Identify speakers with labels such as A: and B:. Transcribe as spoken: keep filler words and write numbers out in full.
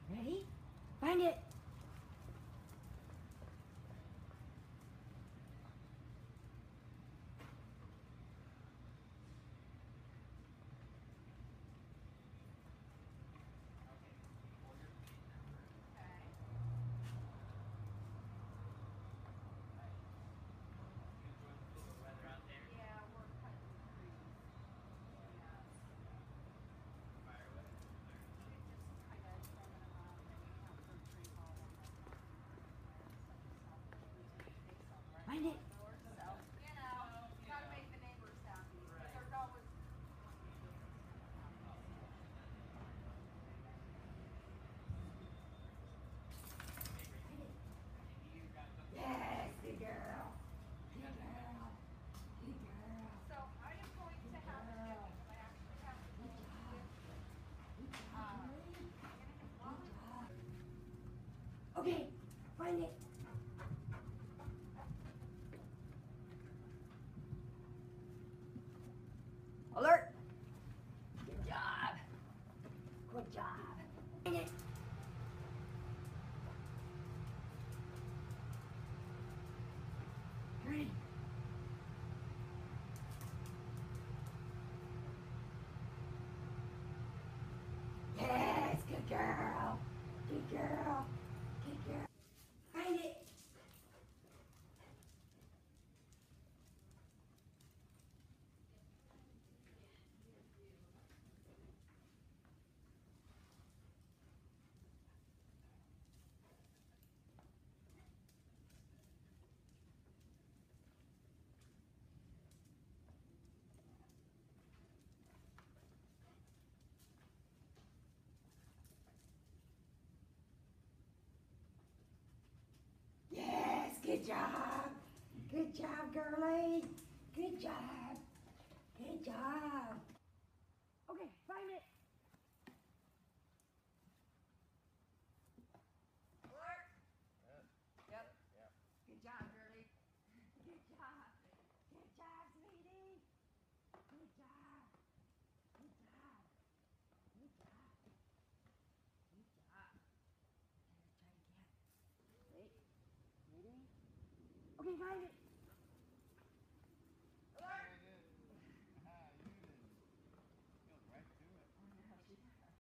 A: Ready? Find it. Find it. Yes, good girl. Good girl. Good girl.
B: So I am going to have a Jimmy, but I actually have to go with, uh,
A: Okay, find it. Alert. Good job. Good job. Find it. Ready? Yes, good girl. Good girl. Good girl. Find it. Yes, good job. Good job, girlie. Good job. Good job. Okay, find it.
B: alert. Yep. Good job, girlie.
A: Good job. Good job, sweetie. Good job. Good job. Good job. Good job. Okay, let's try again. Wait. Ready? Okay, find it.